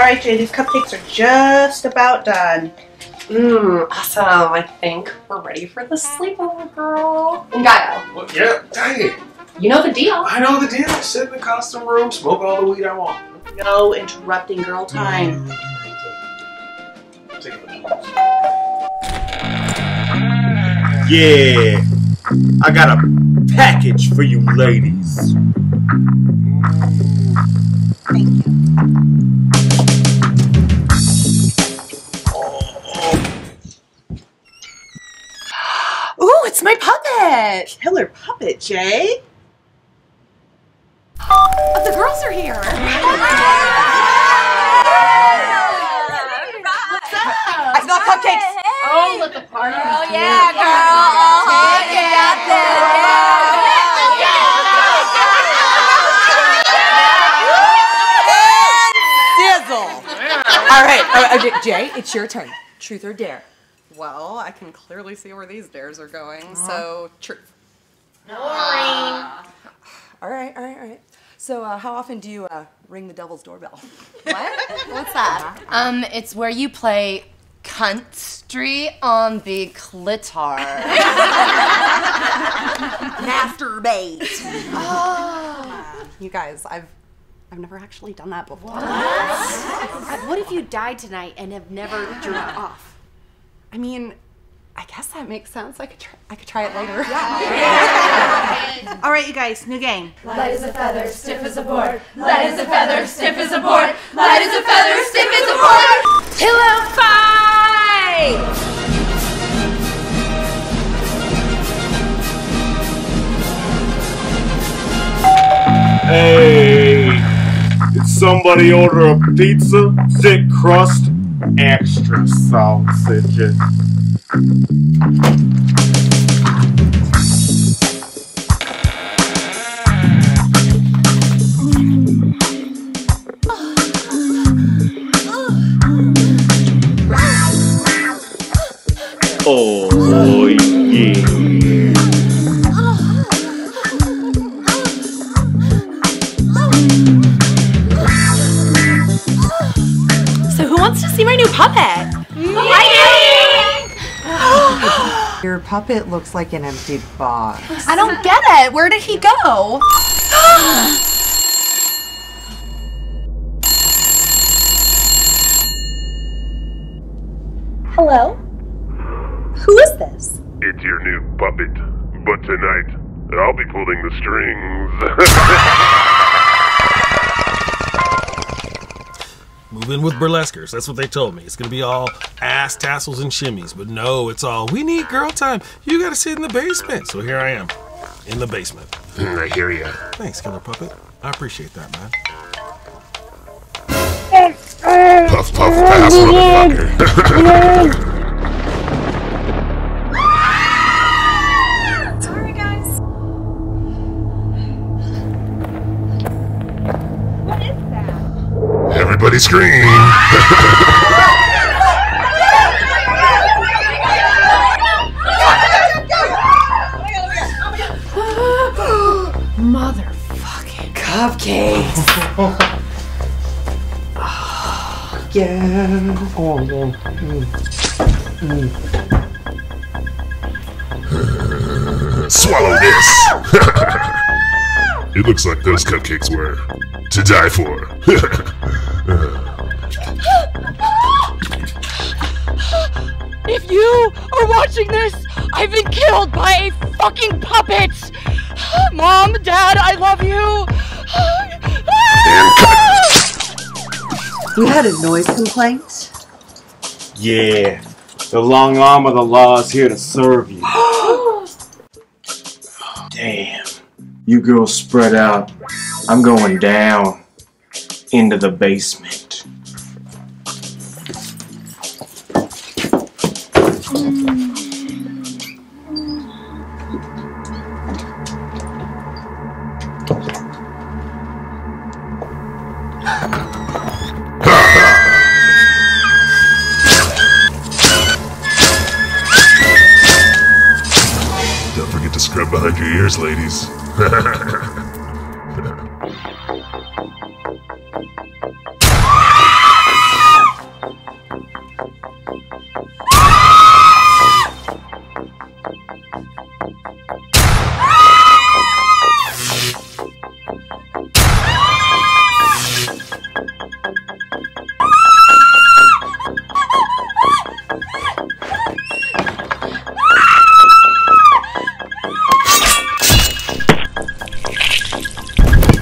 Alright, Jay, these cupcakes are just about done. Awesome. I think we're ready for the sleepover, girl. Ngaio. Well, yeah, dang it. You know the deal. I know the deal. Sit in the costume room, smoke all the weed I want. No interrupting girl time. Take it. Yeah, I got a package for you ladies. Thank you. Ooh, it's my puppet. Killer puppet, Jay. The girls are here. What's up? I smell cupcakes. Oh, let the party begin. Oh, yeah, girl. All right, Jay, it's your turn. Truth or dare? Well, I can clearly see where these dares are going, so truth. Boring. All right. So, how often do you ring the devil's doorbell? What? What's that? It's where you play country on the clitor. Masturbate. Oh. You guys, I've never actually done that before. What if you died tonight and have never jerked off? I mean, I guess that makes sense. I could try it later. Yeah. All right, you guys, new game. Light as a feather, stiff as a board. Light as a feather, stiff as a board. Light as a feather, stiff as a board. Pillow fight! Hey, did somebody order a pizza? Thick crust, extra sausages. Oh, yeah. So who wants to see my new puppet? Your puppet looks like an empty box. I don't get it. Where did he go? Hello? Who is this? It's your new puppet, but tonight, I'll be pulling the strings. Move in with burlesquers. That's what they told me. It's gonna be all ass tassels and shimmies, but no, it's all, we need girl time. You gotta sit in the basement. So here I am, in the basement. I hear ya. Thanks, killer puppet. I appreciate that, man. Puff, puff, pass, motherfucker. Sorry, guys. What is that? Everybody scream. Motherfucking Cupcakes. Yeah. Oh, yeah. Swallow this. It looks like those cupcakes were to die for. If you are watching this, I've been killed by a fucking puppet! Mom, Dad, I love you! We had a noise complaint. Yeah, the long arm of the law is here to serve you. Damn, you girls spread out. I'm going down into the basement. Don't forget to scrub behind your ears, ladies.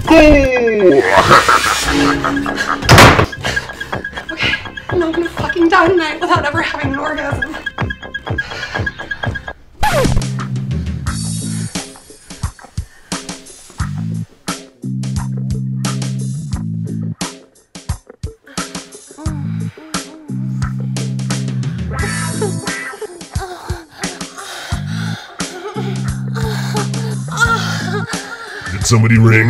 go! Okay, I'm not gonna fucking die tonight without ever having an orgasm. Did somebody ring?